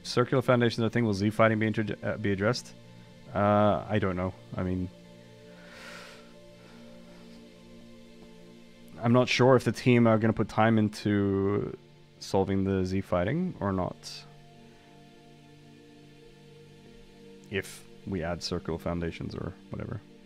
circular foundations, I think, will Z fighting be addressed? I don't know. I mean, I'm not sure if the team are going to put time into solving the Z fighting or not. If we add circular foundations or whatever.